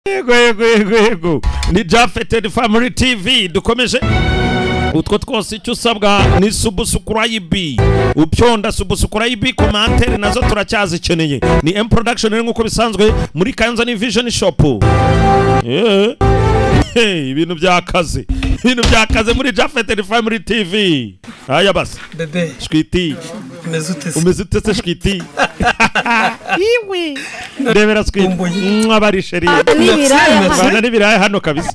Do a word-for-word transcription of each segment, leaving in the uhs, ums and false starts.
Yego yego yego yego ni Japhet Family T V dukomeje utwo twose icyo usabwa ni subscribe upyonda subscribe commentaire nazo turacyazikeneye ni M production nkuko bisanzwe muri Kanza ni Vision Shop eh hey ibintu byakaze ibintu byakaze muri Japhet Family T V aya basi bebe shwiti umezutese umezutese shwiti iwe ndebera shwiti mwabari sheri bana nibiraye hano kabisa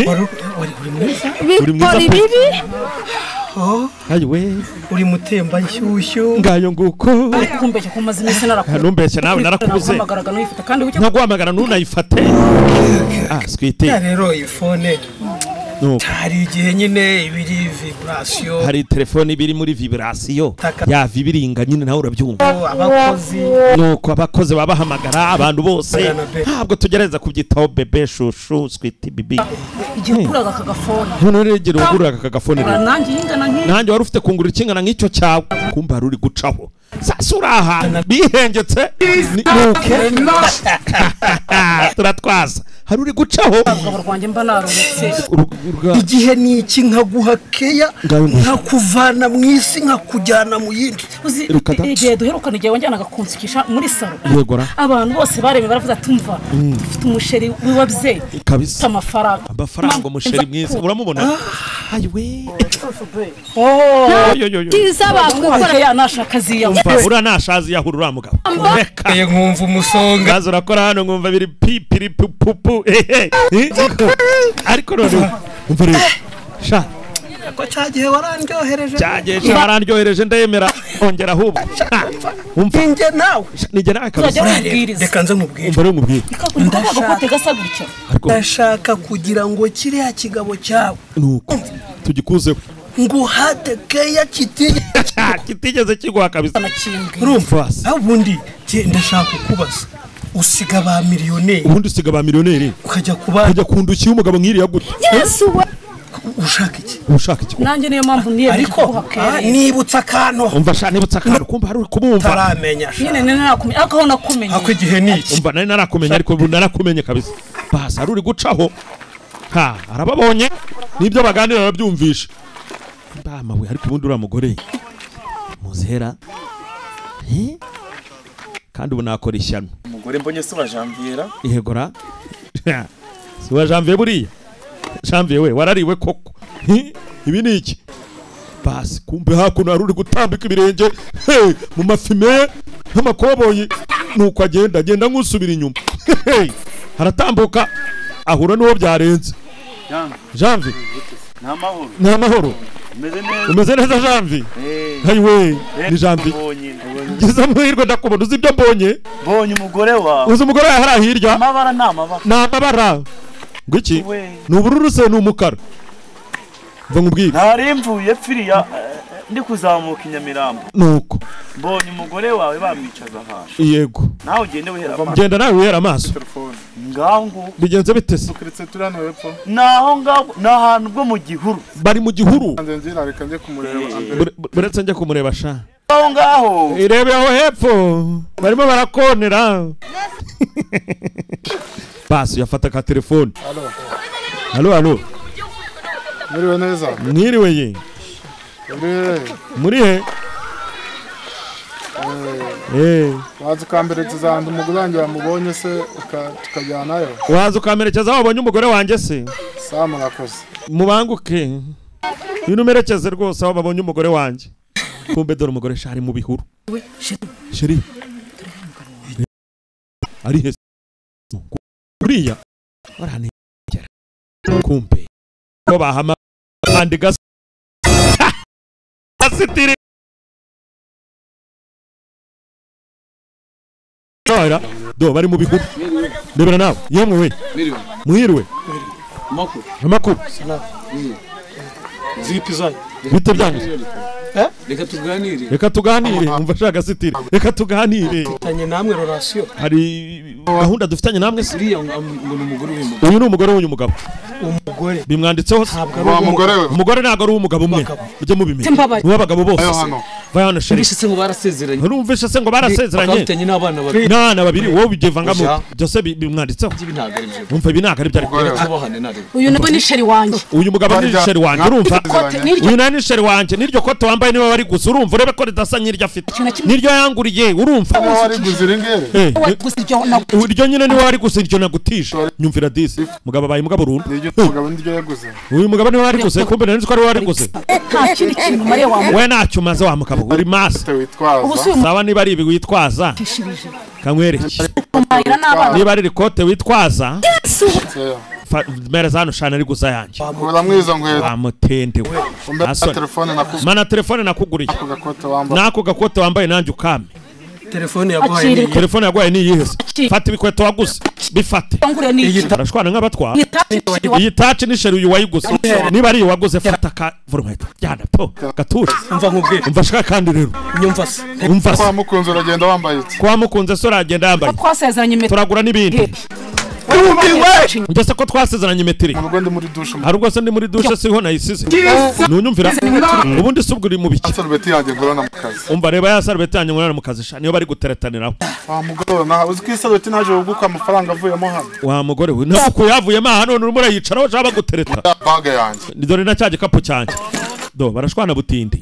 uri mwiza bibi oh ayiwe uri mutemba nshyushyu ngayo nguko kumbeshya ku mazina se narakuze numbeshya nawe narakubuze nagaraga no yifata kandi ucyo ntaguhamagara nunayifate ah shwiti rero iphone hari igihe nyine ibiri vibration hari telefone ibiri muri vibration ya vibiringa nyine nawe urabyumva abakozi nuko abakoze babahamagara abantu bose ntabwo tugereza kubyitaho bebe shushu switi bibi igihe kuraga kagafone none regero uguraga kagafone nanjye yingana nk'iki nanjye wari ufite kungura ikingana nk'icyo cyawe kumba ruri gucaho sasa uraha bihengetse turatwaza hari uri gucaho abagabo rwanjye mba naruretse igihe ni iki nkaguha keya nkakuvana mu isi nkakujyana mu yindi igihe duherukana igihe wanjyanaga kunsikisha muri salo yegora abantu bose bareme baravuga tumva dufite umusheri w'ababyeyi kabisa amafaranga amafaranga umusheri mwiza uramubona ayiwe oh yo yo yo kiza bakukora ya nashaka ziya ura nashazi yahura uramugabo reka nkumva umusonga gazo rakora hano nkumva biri pipiri pupu ehe ariko none umva rero sha ko cyagihe warandyohereje cyagihe warandyohereje ndemera ongera ahubwo umva nge nawe nije nawe kabisa reka nze mubwire umva rero mubwire ndashaka gasagurike ndashaka kugira ngo kiriya kigabo cyawe nuko tugikuzeho nguhate keya kitige kitigeze kigwa kabisa urumva abundi ndashaka kukubaza usiga ba miliyoneri ubundi usiga ba miliyoneri ukajya kuba kujya kundukiye umugabo nk'iriya gute Yesu we ushaka iki ushaka iki nanjye niyo mpamvu niye ariko nibutsa kantu umva sha nibutsa kantu kumva hari kubumva taramenya nyine narakumenye akaho nakumenye ako igihe niki umva nari narakumenye ariko narakumenye kabisa basa ari uri gucaho ha arababonye nibyo baganira babyumvisha bamawe ariko ubundi ura mugore muzera eh kandi ubu nakora ishyano umugore mbonye se wa Janvier yegora si wa Janvier buriya Janvier we warariwe koko ibi ni iki basi kumbe hakuno ari uri gutambika ibirenge mu mafime nk'amakoboyi nuko agenda agenda nk'usubira inyuma haratambuka ahura n'uwo byarenze Janvier nta mahoro nta mahoro umeze neza Janvier ayiwe ni Janvier giza muhirwe ndakubona uzi ibyo mbonye mbonye umugore wawe uzi umugore wawe hari hirya amabara namabara namabara ngiki ni ubururu se ni umukara mva nkubwire ntari mvuye pfiriya ndi kuzamuka Inyamirambo nuko mbonye umugore wawe bamwicaza ahantu yego nawe ugende wihera amaso genda nawe wihera amaso ngaho ngo bigenze bitese Dukuretse turi hano hepfo naho ngaho nahantu bwo mu gihuru bari mu gihuru nze ngira reka nje kumureba buretse njye kumureba sha aho ngaho irebe aho hepfo barimo barakonera basi yafata ka telefone halo halo Muriwe neza mwiriwe ye muri he eh waza ukamberekeza ahantu umugore wanjye wamubonye se tukajyanayo waza ukamperekeza aho wabonye umugore wanjye se sawa murakoze mubanguke binumerekeze rwose aho babonye umugore wanjye kumbe dore umugore shari mu bihuru sheri ari he kuriya waranegera kumbe ko bahama kandi gas asitiri Ora, do bari mu bihuru. Ndebera nawe, yemwe we. Muhirwe. Makuru. Makuru. Zipizaye. Bite byanyu? Eh? Reka tuganire. Reka tuganire, umva shaka sitiri. Reka tuganire. Tanye namwe relation. Hari gahunda dufitanye namwe se? Uriya ngo ni umugore w'umugabo. Uyu ni umugore w'uyu mugabo. Umugore. Bimwanditseho wa mugore we. Umugore ntago ari umugabo umwe. Ujye mubimenya. Uwa bagabo bose. vayana sheri mbishitse ngo barasezeranye urumvishe se ngo barasezeranye bakafitanye n'abana babiri nana babiri wowe bigevangamo byose bimwanditseho umva ibinaga ari byari uyu nawe ni sheri wanje uyu mugabo ni sheri wanje urumva uyu nani sheri wanje niryo kote wambaye niwe wari gusa urumva urebe ko ridasa nk'iryo afite niryo yanguriye urumva wari guzira ingere iryo nyine niwe wari gusa iryo nagutije nyumvira disi mugabo baye mugabo runtu mugabo niryo yaguze uyu mugabo niwe wari gusa kumbe nari ko ari wari gusa nta kindi kintu mariya wa we ntacyo maze wa mugabo uri maso sawa niba ari ibi witwaza kamwereke niba ari rikote witwaza mereza hano shana ari gusa yanjye uramwiza nkweto bamutendewe mana telefone nakuguriye nako gakote wambaye nanjye ukame telefone yaguhaye ni telefone yaguhaye ni yihese fata ibikweto waguze bifate arashwana nk'abatwa iyi touch ni sheri uyu wayiguze niba ari waguze fata ka vurunkweto jyana po gature umva nkubwire umva shaka kandi rero nyumva se umva kwa mukunze uragenda wambaye iki kwa mukunze so uragenda yambaye twasezeranye metero turagura nibindi ngese ko twasezeranye metero ubwo ndi muri douche hari ubwo se ndi muri douche siho nayisize nunyumvira ubundi subwo uri mu biki salbeti yanjye ngorana mu kazi umva reba ya salbeti yanjye ngorana mu kazi sha niyo bari guteretaniraho wa mugore na uzi ko salbeti naje uguka amafaranga avuyemo hano wa mugore we nako yavuyemo hano urimo urayicaraho cyaba gutereta bag yanjye dore na cyaje kapo cyanjye do barashwana butindi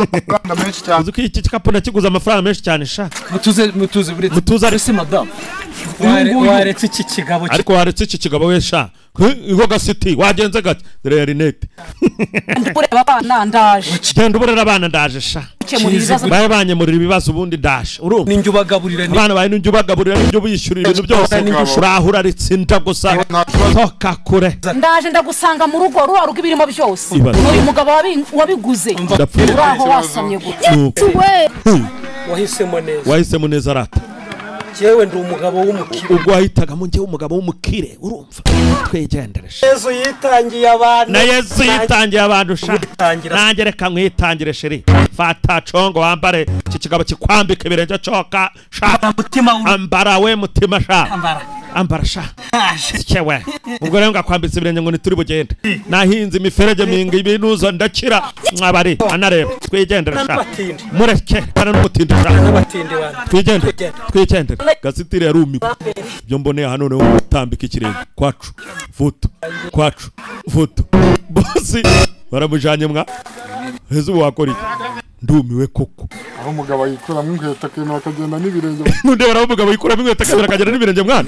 uzi ko iki kikapo nakiguza amafaranga menshi cyane sha mutuze mutuze buretse mutuze ari se madame waretse iki kigabo ariko waretse iki kigabo we sha iho gasiti wagenze gake dore ya rinete ureba abana ndaje genda uburera abana ndaje sha baye banyemurira ibibazo ubundi ndaje urumva ninjye ubagaburira abana baye ninjye ubagaburira ninjye ubishyurira ibintu byose urahura ritsinda gusa toka kure ndaje ndagusanga mu rugo ruwa rugo ibirimo byose uyu mugabo wabiguze uraho wasamye gute wahisemo neza wahisemo neza rata jewe ndi umugabo w'umukire ubwo wahitaga mu ngewe umugabo w'umukire urumva twegendereshe Yesu yitangiye abantu na Yesu yitangiye abantu sha nanjye reka mwitangire sheri fata congo wambare iki kigabo kikwambika ibirenge coka sha ambara we mutima sha ambara ambara sha cyewe ubwo rero ngakwambitse ibirenge ngo nituri bugende nahinze imiferege minga ibinuzo ndakira mwabari anareba twegendera sha mureke kana n'umutindi sha twigendere twigendere gasitiri yarumiwe byo mboneye hano no gutambika ikirenge kwacu foto kwacu foto bosi baramujanye mwa hezu wakora iki ndumiwe koko aho umugabo yikura mu nkweto akema akagenda n'ibirenge nunde baraho umugabo yikura mu nkweto akagenda akagenda n'ibirenge mwana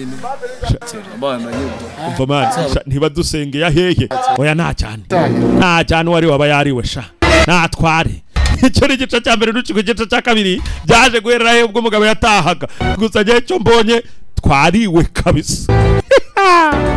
umva mwana ntiba dusengeye hehe oya nta cyane nta cyane wari waba yariwe sha natware icyo ni igice cya mbere n'ukigo igice cya kabiri byaje guherera he ubwo umugabo yatahaga gusa gihe cyo mbonye twariwe kabisa